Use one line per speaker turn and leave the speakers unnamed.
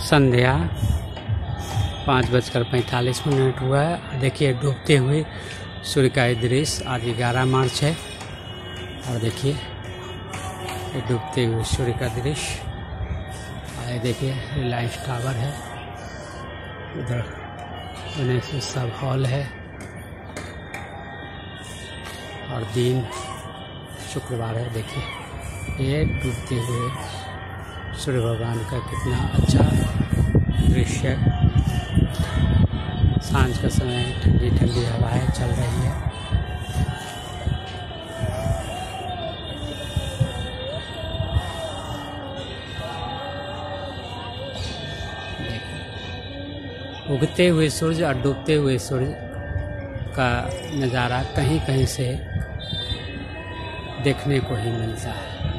संध्या 5:45 हुआ है। देखिए डूबते हुए सूर्य का दृश्य। आज 11 मार्च है और देखिए डूबते हुए सूर्य का दृश्य। आए देखिए रिलायंस टावर है, उधर गणेश उत्सव हॉल है और दिन शुक्रवार है। देखिए ये डूबते हुए सूर्य भगवान का कितना अच्छा दृश्य। सांझ का समय ठंडी ठंडी हवाएं चल रही है। उगते हुए सूरज और डूबते हुए सूरज का नज़ारा कहीं कहीं से देखने को ही मिलता है।